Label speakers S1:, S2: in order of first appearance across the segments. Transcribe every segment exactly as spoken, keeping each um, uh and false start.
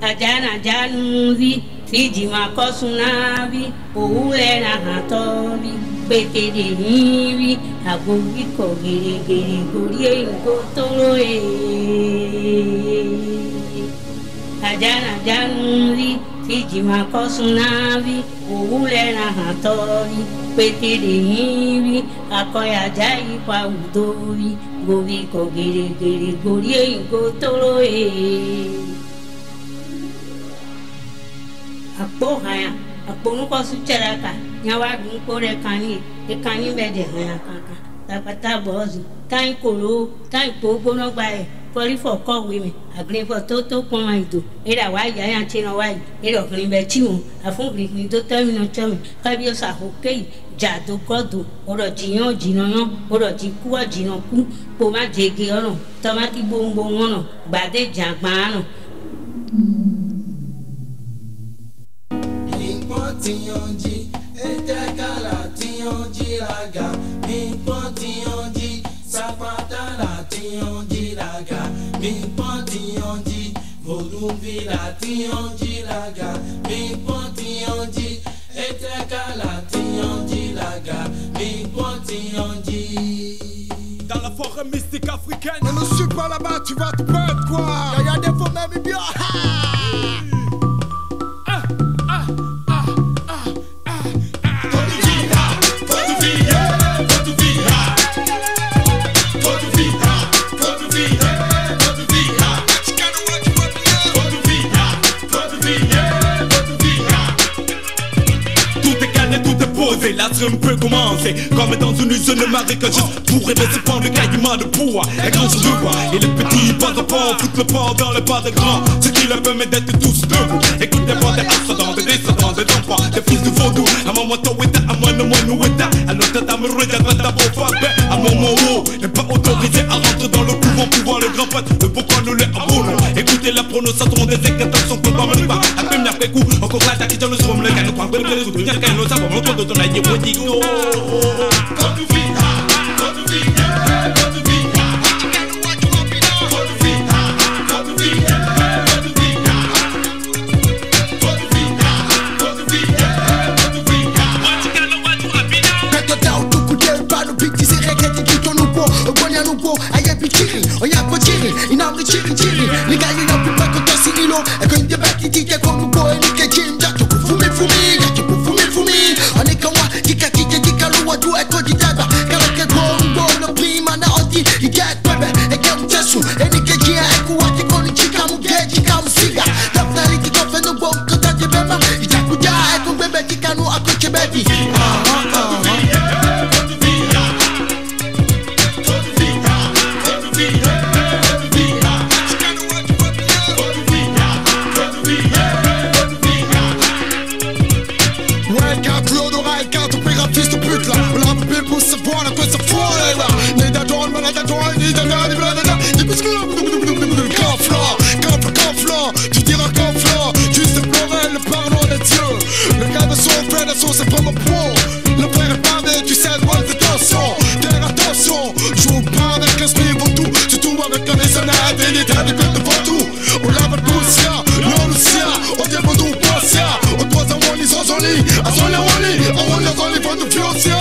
S1: Ajana januvi, fiji makosunavi, oule na hatovi, bekede hivi, agogi kogiri giri gurie ngotoro e. Ajana januvi, fiji makosunavi, oule na hatovi, bekede hivi, akoya jai pa udovi, gogi kogiri giri gurie ngotoro e. Akpo haya, akpo nuko suchara ka, nyawa dunko re kani, e kani bede haya kaka. Tapata bozu, kai kolo, kai pogo no bae, fori for call women, agree for toto komaido, era wai ya chino wai, era green be chimu, afun green ni to termino chami, kabio sa hokei, jado godo, oro jiyon jinoyon, oro jikuwa jinoku, poma jege ono, tomati bombo ono, bade jagbano.
S2: Tionji, etekala tionji laga, mi tionji, sapatala tionji laga, mi tionji, volumvila tionji laga, mi tionji, etekala tionji laga, mi tionji.
S3: Dans la forêt mystique africaine,
S4: on ne suit pas là-bas, tu vas te perdre quoi. Y'a y'a des faux même bien.
S3: La trame peut commencer comme dans une usine marécageuse pour rêver ce pan de caillement de poids et grand sur deux bois. Et les petits pas de pont foutent le port dans le pas des grands, ce qui leur permet d'être tous debout. Écoute des voix des ascendants, des descendants, des enfants, des fils de vaudou. À mon moto weta, à mon nom nous weta, à notre dame regarde la table au fait, à mon mot n'est pas autorisé à rentrer dans le couvent pouvoir le grand pote, le pourquoi nous les abonnons. Écoutez la prononciation des incantations qu'on va me pas. À peine après coup, encore là t'as qui dans le somme le gars, nous croit que le tout bien qu'un autre ça va monter de ton aïe. Go, go to Vita, go to Vita, go to Vita, go to Vita. Go to Vita, go to Vita, go to Vita. Go to Vita, go to Vita, go to Vita. What you got, what you want, Vita?
S4: Quand tu as tout coupé, pas nous piquer, c'est regret, tu t'en nous pour, au bon y'a nous pour, aïe, puis tiri, on y a pas tiri, il n'a pas tiri, tiri. Les gars, il n'a plus pas que toi, c'est Nilo, et quand il y a pas qui dit qu'il y a comme nous pour, et il y a Jim, y'a tout pour fumer, fumer, y'a tout pour fumer, fumer. On est comme moi, kika kika kika luwa du eko di daba. Kala ke bongo no prima na odi. You get bebe, e ke mtesu. E ni ke jia eku wati koni chika mu geji ka mu siga. Daftari ki kofe no bongo ta jebema. Ija kuja eku bebe kika nu ako chebebi. Ah ah ah.
S5: Tu diras qu'en flanc, juste pleurer le pardon de Dieu. Le gars de son frère de son c'est pas mon pro. Le frère est pavé, tu sais, droit de tension. Faire attention, joue pas avec l'esprit vaudou. Surtout avec un raisonnable et l'état de gueule devant tout. On lave le poussia, non le sien. On dit vaudou, passia. On doit avoir les enjolis. À son la wali, on roule dans les voies de fiosia.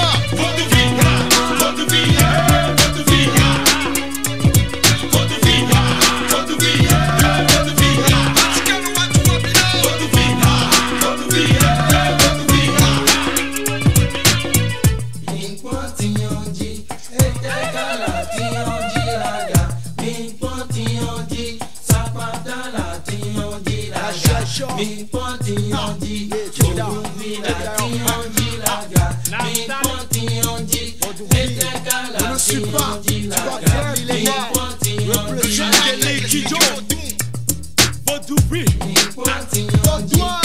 S2: Mi ponti onji, volumi la tionji laga. Mi ponti onji, etekala tionji laga. Mi ponti onji,
S3: le jeune de l'équipe, Vodoubi.
S2: mi ponti onji.